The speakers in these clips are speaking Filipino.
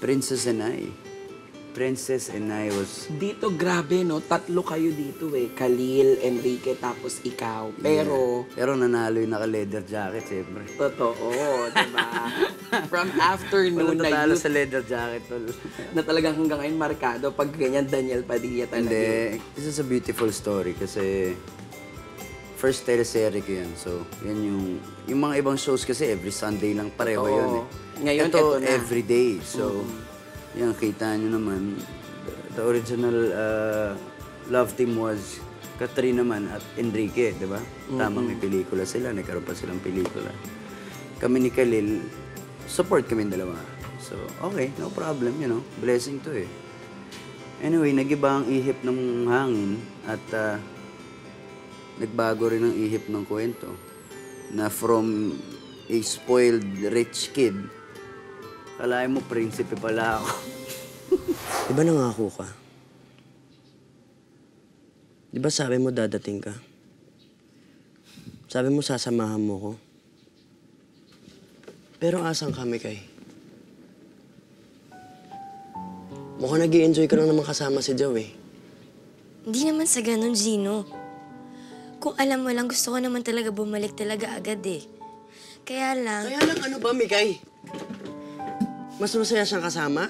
Princess and I. Princess and I was... Dito, grabe, no? 3 kayo dito eh. Khalil, Enrique, tapos ikaw. Pero... Yeah. Pero nanalo yung naka-leather jacket, siyempre. Totoo, diba? From afternoon na tatalo youth, sa leather jacket. na talagang hanggang ngayon markado. Pag ganyan, Daniel Padilla talaga. Hindi. This is a beautiful story kasi first teleserye ko yan. So, yan yung mga ibang shows kasi every Sunday lang pareho yun eh. Ngayon, ito na. every day. So, yan, kita nyo naman. The original love team was Kathryn naman at Enrique, di ba? Tama, may pelikula sila. Nagkaroon pa silang pelikula. Kami ni Khalil, support kami dalawa. So, okay, no problem, you know. Blessing to eh. Anyway, nag-iba ang ihip ng hangin at nagbago rin ang ihip ng kwento. Na from a spoiled rich kid, kalahin mo, prinsipe pala ako. Di ba nangako ka? Di ba sabi mo dadating ka? Sabi mo sasamahan mo ko? Pero asan kami kay? Mukhang nag-i-enjoy ka lang naman kasama si Joe eh. Hindi naman sa ganun, Gino. Kung alam mo lang, gusto ko naman talaga bumalik talaga agad eh. Kaya lang Ano ba, Mikay? Mas masaya siyang kasama?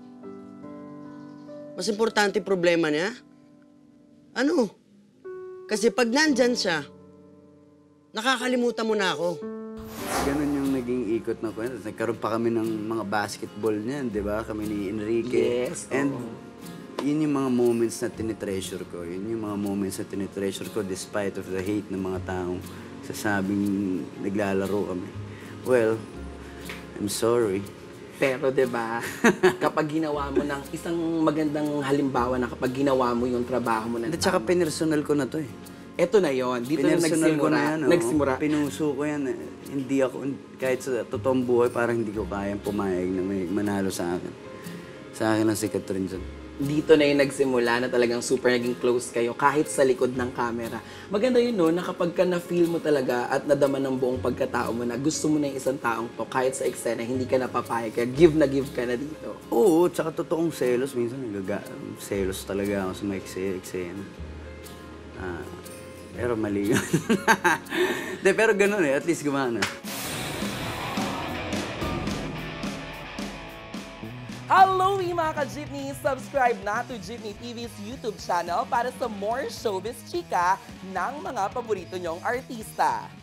Mas importante problema niya? Ano? Kasi pag nandyan siya, nakakalimutan mo na ako. Ganun yung naging ikot na kwento. Nagkaroon pa kami ng mga basketball niyan, di ba? Kami ni Enrique. Yes. And yun yung mga moments na tinitreasure ko. Yun yung mga moments na tinitreasure ko despite of the hate ng mga taong sasabing naglalaro kami. Well, I'm sorry. Pero 'di ba, kapag ginawa mo ng isang magandang halimbawa na kapag ginawa mo yung trabaho mo na At saka pinersonal ko na to eh. Eto na yon, dito na Pinersonal ko na yan, oh. nagsimura. Pinuso ko yan. Hindi ako, kahit sa totoong buhay, parang hindi ko kayang pumayag na may manalo sa akin. Sa akin lang si Kathryn dyan. Dito na yung nagsimula na talagang super naging close kayo kahit sa likod ng camera. Maganda yun no, na kapag ka na-feel mo talaga at nadama ng buong pagkatao mo na gusto mo na yung isang taong to kahit sa eksena, hindi ka napapayag ka, give ka na dito. Oo, tsaka totoong selos. Minsan selos talaga ako sa mga eksena. Pero mali yun. De, pero ganun eh, at least gumana. Hello mga ka-Jeepney! Subscribe na to Jeepney TV's YouTube channel para sa more showbiz chika ng mga paborito nyong artista.